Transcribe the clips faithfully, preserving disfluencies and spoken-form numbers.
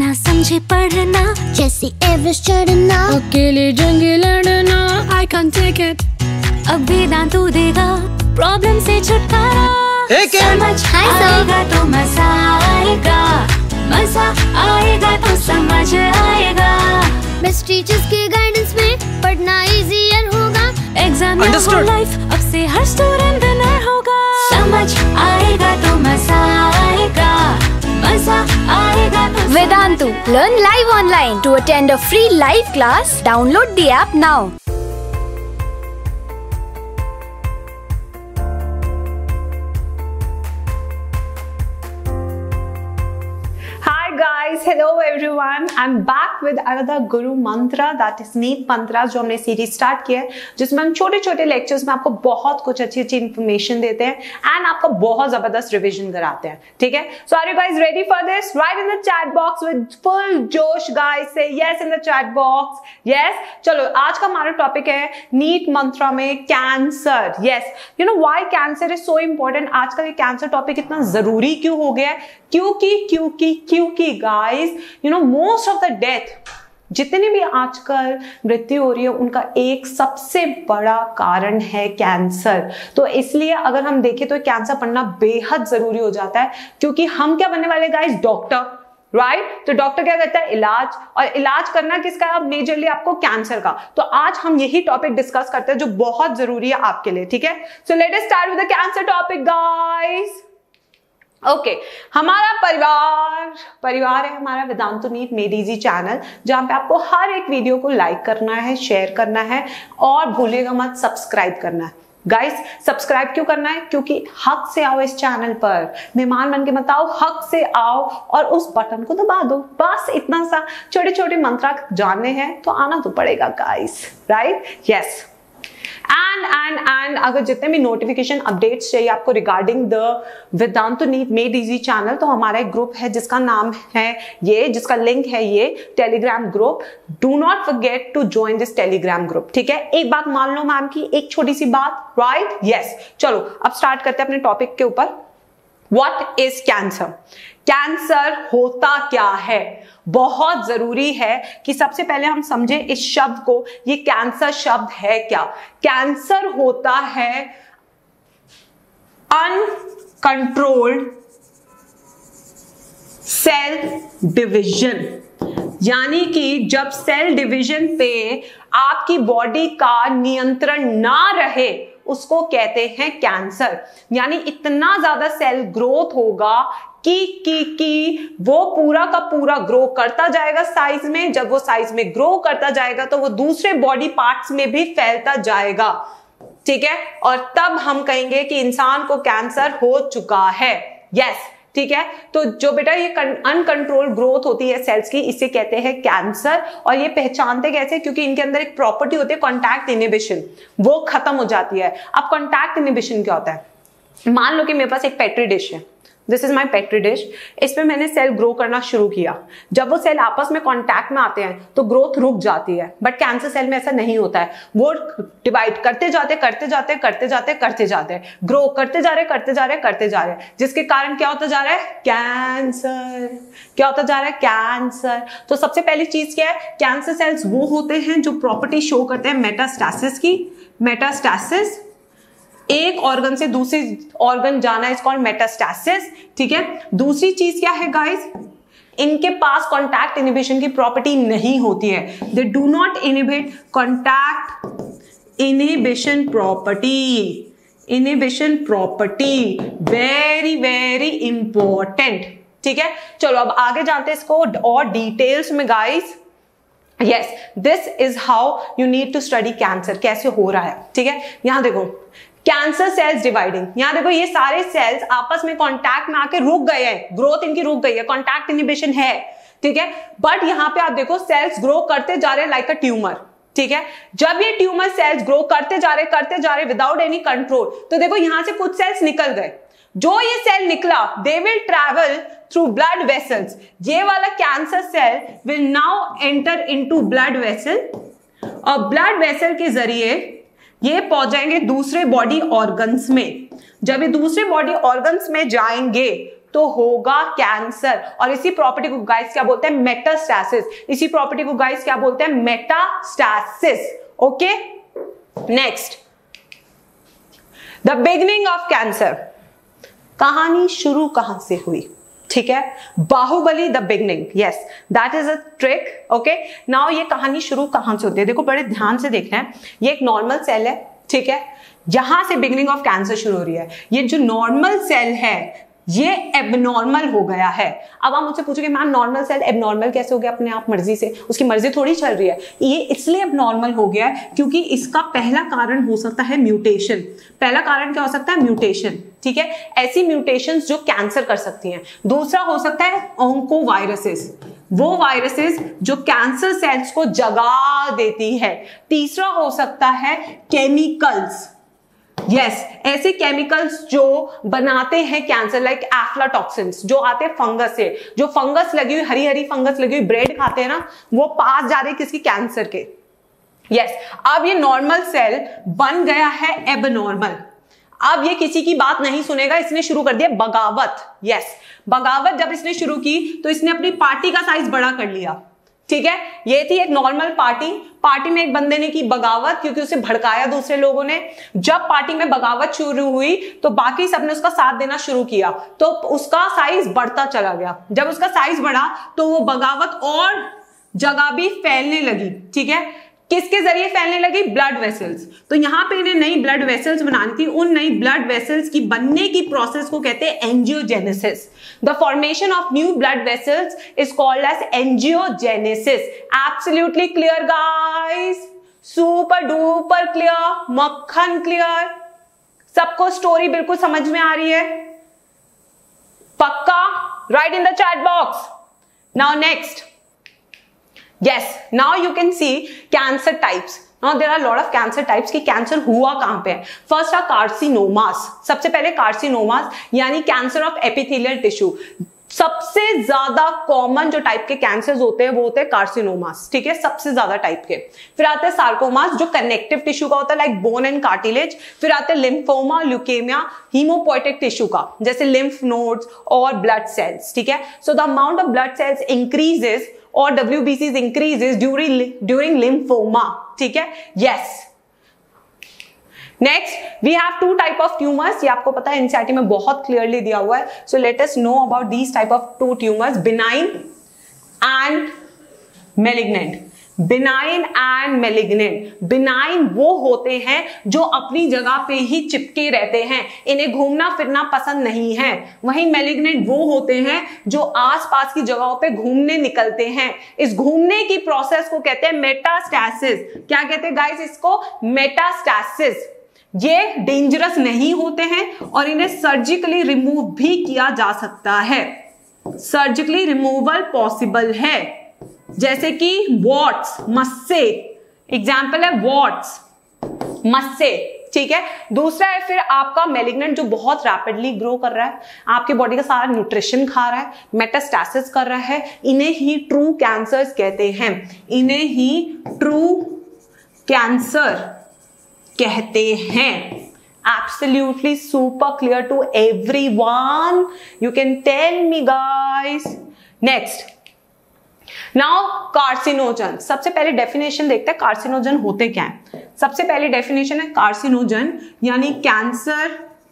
ना समझे पढ़ना, जैसे एवरेस्ट चढ़ना, अकेले जंग लड़ना, I can't take it। अब वेदांतु देगा प्रॉब्लम से छुटकारा। समझ आएगा तो मजा आएगा, मजा आएगा तो समझ आएगा। बेस्ट टीचर्स के गाइडेंस में पढ़ना इजियर होगा। एग्जाम या हो लाइफ, अब से हर स्टूडेंट विनर होगा। समझ आएगा तो मजा आएगा, मजा आएगा तो Vedantu, learn live online. To attend a free live class, download the app now. Guys, hello everyone. I'm back with another Guru Mantra, that is NEET Mantra, जो हमने सीरीज स्टार्ट किया है, जिसमें हम छोटे छोटे लेक्चर्स में आपको बहुत कुछ अच्छी अच्छी इन्फॉर्मेशन देते हैं एंड आपका बहुत जबरदस्त रिवीजन कराते हैं। ठीक है, so are you guys ready for this? Right in the chat box with full जोश guys, say yes in the chat box. Yes, चलो आज का हमारा टॉपिक है नीट मंत्रा में cancer. Yes, you know why cancer is so important. आजकल ये कैंसर टॉपिक इतना जरूरी क्यों हो गया है? क्योंकि क्योंकि क्योंकि guys, you know most of the death, जितनी भी आजकल मृत्यु हो रही है, उनका एक सबसे बड़ा कारण है कैंसर। तो इसलिए अगर हम देखें तो कैंसर पढ़ना बेहद जरूरी हो जाता है, क्योंकि हम क्या बनने वाले गाइस? Doctor, right right? तो डॉक्टर क्या करता है? इलाज, और इलाज करना किसका? अब मेजरली आपको कैंसर का। तो आज हम यही टॉपिक डिस्कस करते हैं जो बहुत जरूरी है आपके लिए। ठीक है, so let us start with the cancer topic guys. Okay okay, हमारा परिवार परिवार है हमारा Vedantu NEET made easy channel, जहां पे आपको हर एक वीडियो को लाइक करना है, शेयर करना है और भूलिएगा मत सब्सक्राइब करना है। गाइस, सब्सक्राइब क्यों करना है? क्योंकि हक से आओ इस चैनल पर, मेहमान बन के मत आओ, हक से आओ और उस बटन को दबा दो। बस इतना सा, छोटे छोटे मंत्र जानने हैं तो आना तो पड़ेगा guys, right? Yes, and and and अगर जितने भी नोटिफिकेशन अपडेट्स चाहिए आपको regarding the Vedantu NEET made easy channel, तो हमारा एक ग्रुप है जिसका नाम है ये, जिसका लिंक है ये Telegram group. Do not forget to join this Telegram group. ठीक है, एक बात मान लो मैम की, एक छोटी सी बात, राइट? यस, चलो अब स्टार्ट करते हैं अपने टॉपिक के ऊपर। What is cancer? कैंसर होता क्या है? बहुत जरूरी है कि सबसे पहले हम समझे इस शब्द को। ये कैंसर शब्द है क्या? कैंसर होता है अनकंट्रोल्ड सेल डिवीजन, यानी कि जब सेल डिवीजन पे आपकी बॉडी का नियंत्रण ना रहे, उसको कहते हैं कैंसर। यानी इतना ज्यादा सेल ग्रोथ होगा कि कि कि वो पूरा का पूरा ग्रो करता जाएगा साइज में। जब वो साइज में ग्रो करता जाएगा तो वो दूसरे बॉडी पार्ट्स में भी फैलता जाएगा। ठीक है, और तब हम कहेंगे कि इंसान को कैंसर हो चुका है। यस, ठीक है, तो जो बेटा ये अनकंट्रोल ग्रोथ होती है सेल्स की, इसे कहते हैं कैंसर। और ये पहचानते कैसे? क्योंकि इनके अंदर एक प्रॉपर्टी होती है कॉन्टैक्ट इनहिबिशन, वो खत्म हो जाती है। अब कॉन्टैक्ट इनहिबिशन क्या होता है? मान लो कि मेरे पास एक पेट्री डिश है, this is my petri dish. इसमें मैंने सेल ग्रो करना शुरू किया। जब वो सेल आपस में कांटेक्ट में आते हैं तो ग्रोथ रुक जाती है, बट कैंसर सेल में ऐसा नहीं होता है। वो डिवाइड करते जाते करते जाते करते जाते करते जाते ग्रो करते जा रहे करते जा रहे करते जा रहे जिसके कारण क्या होता जा रहा है? कैंसर। क्या होता जा रहा है? कैंसर। तो सबसे पहली चीज क्या है? कैंसर सेल्स वो होते हैं जो प्रॉपर्टी शो करते हैं मेटास्टैसिस की। मेटास्टैसिस, एक ऑर्गन से दूसरे ऑर्गन जाना, इज कॉल्ड मेटास्टैसिस। ठीक है, दूसरी चीज क्या है गाइस? इनके पास कॉन्टैक्ट इनहिबिशन की प्रॉपर्टी नहीं होती है। They do not inhibit contact inhibition property. Inhibition property very very important. ठीक है, चलो अब आगे जानते हैं इसको और डिटेल्स में guys. Yes, this is how you need to study cancer, कैसे हो रहा है। ठीक है, यहां देखो कैंसर सेल्स डिवाइडिंग। यहां देखो ये सारे सेल्स आपस में कांटेक्ट में आके रुक गए हैं, ग्रोथ इनकी रुक गई है, कांटेक्ट इनहिबिशन है। ठीक है, बट यहां पे आप देखो सेल्स ग्रो करते जा रहे हैं लाइक अ ट्यूमर। ठीक है, जब ये ट्यूमर सेल्स ग्रो करते जा रहे करते जा रहे विदाउट एनी कंट्रोल, तो देखो यहां से कुछ सेल्स निकल गए। जो ये सेल निकला, they will travel through blood vessels. ये वाला cancer cell will now enter into blood vessel, और ब्लड वेसल के जरिए ये पहुंच जाएंगे दूसरे बॉडी ऑर्गन्स में। जब ये दूसरे बॉडी ऑर्गन्स में जाएंगे तो होगा कैंसर। और इसी प्रॉपर्टी को गाइस क्या बोलते हैं? मेटास्टैसिस। इसी प्रॉपर्टी को गाइस क्या बोलते हैं? Metastasis. Okay, next, the beginning of cancer. कहानी शुरू कहां से हुई? ठीक है, Baahubali the beginning, yes that is a trick. Okay, now ये कहानी शुरू कहां से होती है? देखो बड़े ध्यान से देखना है। ये एक नॉर्मल सेल है, ठीक है, यहां से बिगनिंग ऑफ कैंसर शुरू हो रही है। ये जो नॉर्मल सेल है ये एबनॉर्मल हो गया है। अब आप मुझसे पूछोगे मैम नॉर्मल सेल एबनॉर्मल कैसे हो गया अपने आप मर्जी से? उसकी मर्जी थोड़ी चल रही है। ये इसलिए एबनॉर्मल हो गया है क्योंकि इसका पहला कारण हो सकता है म्यूटेशन। पहला कारण क्या हो सकता है? म्यूटेशन। ठीक है, ऐसी म्यूटेशंस जो कैंसर कर सकती हैं। दूसरा हो सकता है ऑन्कोवायरसेस, वो वायरसेस जो कैंसर सेल्स को जगा देती है। तीसरा हो सकता है केमिकल्स, यस yes, ऐसे केमिकल्स जो बनाते हैं कैंसर, लाइक एफ्लाटॉक्सिन्स जो आते हैं फंगस से। जो फंगस लगी हुई, हरी हरी फंगस लगी हुई ब्रेड खाते हैं ना, वो पास जा रहे हैं किसकी? कैंसर के। यस yes, अब ये नॉर्मल सेल बन गया है एबनॉर्मल। अब ये किसी की बात नहीं सुनेगा, इसने शुरू कर दिया बगावत। यस yes, बगावत जब इसने शुरू की तो इसने अपनी पार्टी का साइज बड़ा कर लिया। ठीक है, ये थी एक नॉर्मल पार्टी। पार्टी में एक बंदे ने की बगावत क्योंकि उसे भड़काया दूसरे लोगों ने। जब पार्टी में बगावत शुरू हुई तो बाकी सबने उसका साथ देना शुरू किया, तो उसका साइज बढ़ता चला गया। जब उसका साइज बढ़ा तो वो बगावत और जगह भी फैलने लगी। ठीक है, किसके जरिए फैलने लगी? Blood vessels. तो यहां पे इन्हें नई ब्लड वेसल्स बनानी थी। उन नई ब्लड वेसल्स की बनने की प्रोसेस को कहते हैं angiogenesis. The formation of new blood vessels is called as angiogenesis. Absolutely clear guys? Super duper clear, मक्खन क्लियर? सबको स्टोरी बिल्कुल समझ में आ रही है? पक्का? Right in the chat box. Now next, yes, now you can see cancer types. Now there are a lot of cancer types कि कैंसर हुआ कहां पे है। फर्स्ट है कार्सिनोमास। सबसे पहले कार्सिनोमास यानी कैंसर ऑफ एपिथेलियल टिश्यू। सबसे ज्यादा कॉमन जो टाइप के कैंसर्स होते हैं वो होते हैं कार्सिनोमास। ठीक है, सबसे ज्यादा टाइप के। फिर आते हैं सार्कोमास जो कनेक्टिव टिश्यू का होता है, लाइक बोन एंड कार्टिलेज। फिर आते हैं लिम्फोमा, ल्यूकेमिया, हीमोपोएटिक टिश्यू का, जैसे लिम्फ नोड्स और ब्लड सेल्स। ठीक है, so the amount of blood cells increases और W B Cs increases during during lymphoma. ठीक है, yes. Next we have two type of tumors. ये आपको पता है एनसीईआरटी में बहुत क्लियरली दिया हुआ है. So let us know about these type of two tumors, benign and malignant. Benign and malignant. बिनाइन वो होते हैं जो अपनी जगह पे ही चिपके रहते हैं, इन्हें घूमना फिरना पसंद नहीं है। वहीं मेलिग्नेंट वो होते हैं जो आसपास की जगहों पे घूमने निकलते हैं। इस घूमने की प्रोसेस को कहते हैं मेटास्टैसिस। क्या कहते हैं गाइस इसको? मेटास्टैसिस। ये डेंजरस नहीं होते हैं और इन्हें सर्जिकली रिमूव भी किया जा सकता है। सर्जिकली रिमूवल पॉसिबल है, जैसे कि वॉट्स, मस्से। एग्जाम्पल है वॉट्स, मस्से। ठीक है, दूसरा है फिर आपका मेलिग्नेंट जो बहुत रैपिडली ग्रो कर रहा है, आपके बॉडी का सारा न्यूट्रिशन खा रहा है, मेटास्टैसिस कर रहा है। इन्हें ही ट्रू कैंसर्स कहते हैं। इन्हें ही ट्रू कैंसर कहते हैं। Absolutely super clear to everyone. You can tell me guys. Next. Now carcinogen. सबसे पहले डेफिनेशन देखते हैं कार्सिनोजन होते क्या है। सबसे पहले डेफिनेशन है कार्सिनोजन यानी cancer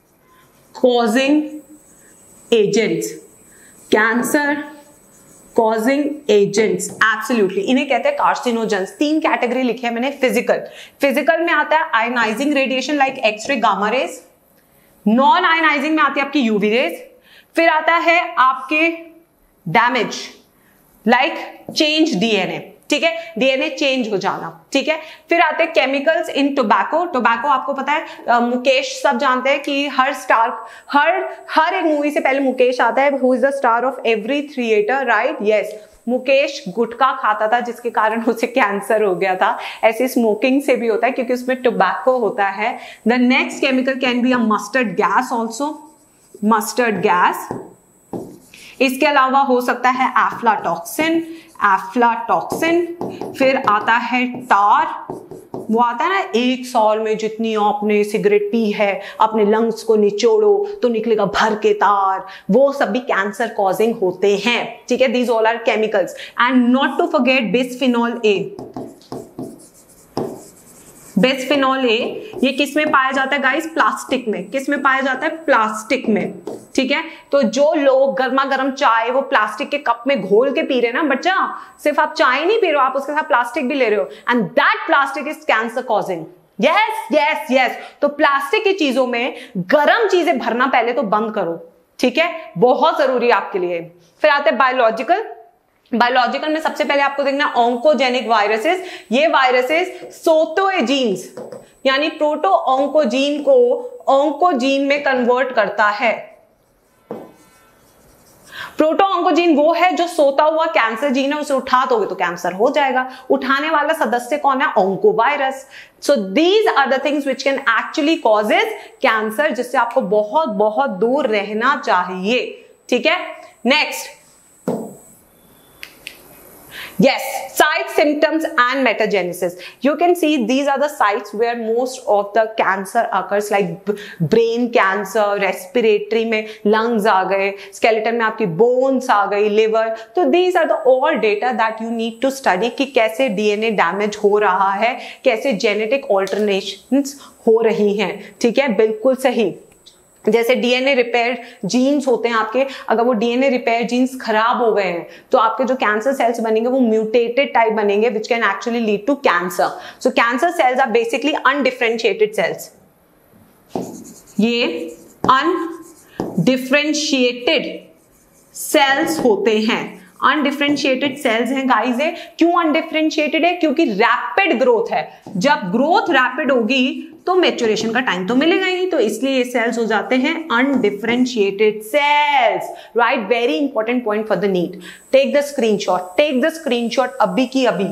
causing agents. Cancer causing agents, absolutely इन्हें कहते हैं कार्सिनोजेंस। तीन कैटेगरी लिखे हैं मैंने। फिजिकल फिजिकल में आता है ionizing radiation like x ray, gamma rays. Non ionizing में आती है आपकी यूवी रेज। फिर आता है आपके डैमेज लाइक चेंज डीएनए। ठीक है, डीएनए चेंज हो जाना। ठीक है, फिर आते हैं केमिकल्स इन टोबैको। टोबैको आपको पता है, आ, मुकेश सब जानते हैं कि हर स्टार हर हर एक मूवी से पहले मुकेश आता है। Who is the star of every theatre, right? Yes, Mukesh gutkha खाता था जिसके कारण उसे कैंसर हो गया था। ऐसे स्मोकिंग से भी होता है क्योंकि उसमें टोबैको होता है। The next chemical can be a mustard gas also, mustard gas. इसके अलावा हो सकता है एफ्लाटॉक्सिन, एफ्लाटॉक्सिन। फिर आता है टार, वो आता है ना, एक साल में जितनी आपने सिगरेट पी है अपने लंग्स को निचोड़ो तो निकलेगा भर के तार, वो सब भी कैंसर कॉजिंग होते हैं, ठीक है। These all are chemicals. And not to forget bisphenol A. Bisphenol A ये किस में पाया जाता है गाइस? प्लास्टिक में। किस में पाया जाता है? प्लास्टिक में, ठीक है। तो जो लोग गर्मा गर्म चाय वो प्लास्टिक के कप में घोल के पी रहे हैं ना बच्चा, सिर्फ आप चाय नहीं पी रहे हो, आप उसके साथ प्लास्टिक भी ले रहे हो, and that plastic is cancer causing. Yes yes yes. तो प्लास्टिक की चीजों में गर्म चीजें भरना पहले तो बंद करो, ठीक है, बहुत जरूरी है आपके लिए। फिर आते हैं बायोलॉजिकल। बायोलॉजिकल में सबसे पहले आपको देखना ऑन्कोजेनिक वायरसेस। ये वायरसेस सोटोएजीन्स यानी प्रोटो ऑन्कोजीन को ऑन्कोजीन में कन्वर्ट करता है। प्रोटो ऑन्कोजीन वो है जो सोता हुआ कैंसर जीन है, उसे उठा दोगे तो कैंसर हो जाएगा। उठाने वाला सदस्य कौन है? Oncovirus. So these are the things which can actually causes cancer, जिससे आपको बहुत बहुत दूर रहना चाहिए, ठीक है। Next, yes, sites, symptoms and metagenesis. You can see these are the sites where most of the cancer occurs, like brain cancer, respiratory में lungs आ गए, skeleton में आपकी bones आ गई, liver। तो these are the all data that you need to study कि कैसे D N A damage हो रहा है, कैसे genetic alterations हो रही हैं, ठीक है, बिल्कुल सही। जैसे डीएनए रिपेयर जीन्स होते हैं आपके, अगर वो डीएनए रिपेयर जीन्स खराब हो गए हैं तो आपके जो कैंसर सेल्स बनेंगे वो म्यूटेटेड टाइप बनेंगे, which can actually lead to cancer. So cancer cells are basically undifferentiated cells. ये अनडिफरेंशिएटेड सेल्स होते हैं, अनडिफरेंशिएटेड सेल्स हैं गाइस। है क्यों अनडिफरेंशिएटेड है? क्योंकि रैपिड ग्रोथ है। जब ग्रोथ रैपिड होगी तो मैच्योरेशन का टाइम तो मिलेगा ही, तो इसलिए ये सेल्स हो जाते हैं undifferentiated cells, right. Very important point for the NEET. Take the screenshot, take the screenshot अभी की अभी।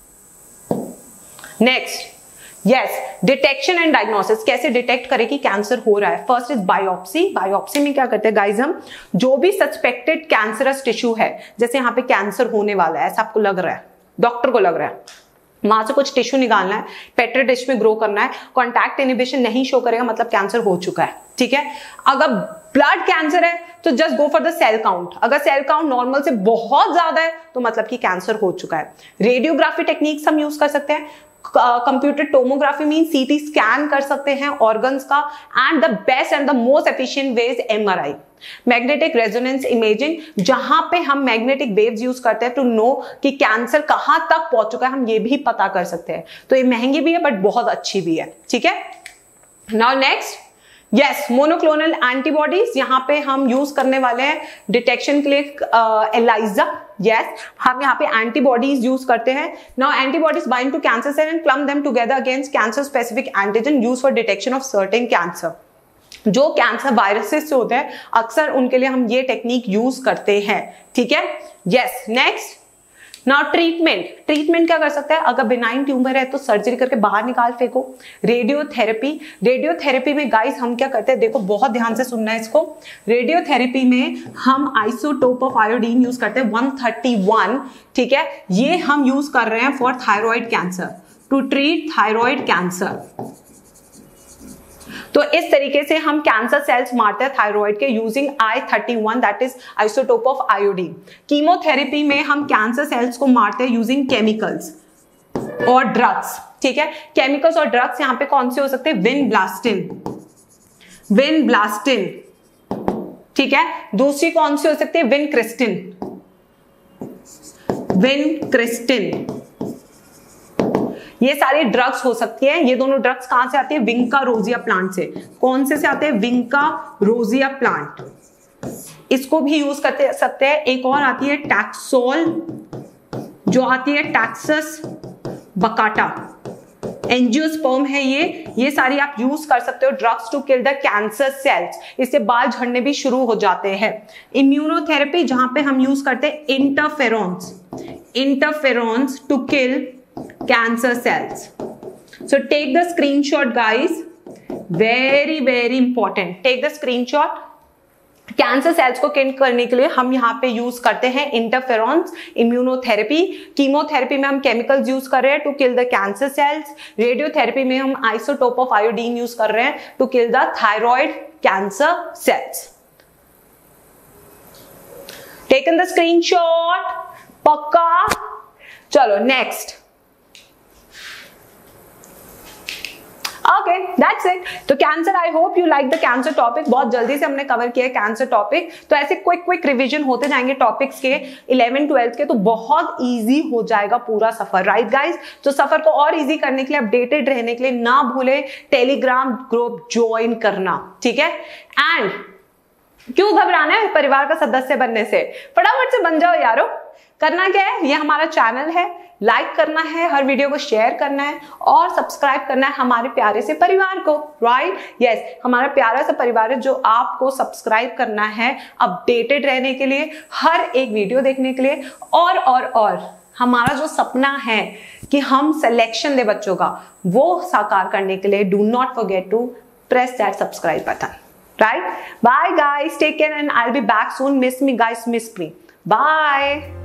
Next, yes, detection and diagnosis. कैसे डिटेक्ट करें कि कैंसर हो रहा है? First is biopsy. बायोप्सी में क्या करते हैं गाइस हम? जो भी सस्पेक्टेड कैंसरस टिश्यू है, जैसे यहाँ पे कैंसर होने वाला है ऐसा आपको लग रहा है, डॉक्टर को लग रहा है, वहां से कुछ टिश्यू निकालना है, पेट्री डिश में ग्रो करना है, कॉन्टैक्ट इनहिबिशन नहीं शो करेगा मतलब कैंसर हो चुका है, ठीक है। अगर ब्लड कैंसर है तो just go for the cell count. अगर सेल काउंट नॉर्मल से बहुत ज्यादा है तो मतलब कि कैंसर हो चुका है। रेडियोग्राफी टेक्निक्स हम यूज कर सकते हैं। Computer tomography mean CT scan कर सकते हैं ऑर्गन्स का, and the best and the most efficient way is MRI, magnetic resonance imaging, जहां पे हम मैग्नेटिक वेव्स यूज करते हैं टू नो कि कैंसर कहां तक पहुंच चुका है, हम ये भी पता कर सकते हैं। तो ये महंगी भी है बट बहुत अच्छी भी है, ठीक है। Now next, yes, monoclonal antibodies. यहाँ पे हम यूज करने वाले हैं डिटेक्शन के लिए एलाइजा। यस, हम यहाँ पे एंटीबॉडीज यूज करते हैं। Now antibodies bind to cancer cell and clump them together against cancer specific antigen use for detection of certain cancer. जो कैंसर वायरसेस से होते हैं अक्सर उनके लिए हम ये टेक्निक यूज करते हैं, ठीक है। Yes, next, now treatment. Treatment क्या कर सकते हैं? अगर बिनाइन ट्यूमर है तो सर्जरी करके बाहर निकाल फेंको। रेडियोथेरेपी, रेडियोथेरेपी में गाइस हम क्या करते हैं, देखो बहुत ध्यान से सुनना है इसको। रेडियोथेरेपी में हम आइसोटोप ऑफ आयोडीन यूज करते हैं वन थर्टी वन, ठीक है। ये हम यूज कर रहे हैं for thyroid cancer, to treat thyroid cancer. तो इस तरीके से हम कैंसर सेल्स मारते हैं थायराइड के using I thirty one, that is isotope of iodine. Chemotherapy में हम कैंसर सेल्स को मारते हैं यूजिंग केमिकल्स और ड्रग्स, ठीक है। केमिकल्स और ड्रग्स यहाँ पे कौन से हो सकते हैं? विनब्लास्टिन, विनब्लास्टिन, ठीक है। दूसरी कौन सी हो सकती है? Vincristine, vincristine. ये सारी ड्रग्स हो सकती है। ये दोनों ड्रग्स कहां से आती है? विंका रोजिया प्लांट से। कौन से से आते हैं? Vinca rosea plant. इसको भी यूज करते सकते हैं। एक और आती है टैक्सोल, जो आती है टैक्सस बकाटा, एंजियोस्पर्म है ये। ये सारी आप यूज कर सकते हो drugs to kill the cancer cells. इससे बाल झड़ने भी शुरू हो जाते हैं। इम्यूनोथेरेपी, जहां पे हम यूज करते हैं interferons, interferons to kill cancer cells. So take the screenshot guys, very very important. Take the screenshot cancer cells को किल करने के लिए हम यहाँ पे यूज करते हैं इंटरफेरॉन्स, इम्यूनोथेरेपी, कीमोथेरेपी में हम केमिकल्स यूज कर रहे हैं to kill the cancer cells, radiotherapy में हम आइसोटोप ऑफ आयोडीन यूज कर रहे हैं to kill the thyroid cancer cells. Taken the screenshot, पक्का। चलो नेक्स्ट। Okay, that's it. तो cancer, I hope you like the cancer topic. बहुत जल्दी से हमने कवर किया है कैंसर टॉपिक, तो ऐसे क्विक क्विक रिवीजन होते जाएंगे टॉपिक्स के इलेवन ट्वेल्थ के, तो बहुत इजी हो जाएगा पूरा सफर, राइट गाइज। तो सफर को और इजी करने के लिए, अपडेटेड रहने के लिए ना भूले टेलीग्राम ग्रुप ज्वाइन करना, ठीक है। एंड क्यों घबराना है परिवार का सदस्य बनने से, फटाफट से बन जाओ यारो। करना क्या है, ये हमारा चैनल है, लाइक करना है, हर वीडियो को शेयर करना है और सब्सक्राइब करना है हमारे प्यारे से परिवार को, राइट। यस, हमारा प्यारा सा परिवार है जो आपको सब्सक्राइब करना है अपडेटेड रहने के लिए, हर एक वीडियो देखने के लिए। और और और हमारा जो सपना है कि हम सिलेक्शन दे बच्चों का, वो साकार करने के लिए do not forget to press that subscribe button, right? Bye guys, take care and I'll be back soon. Miss me guys, miss me. Bye.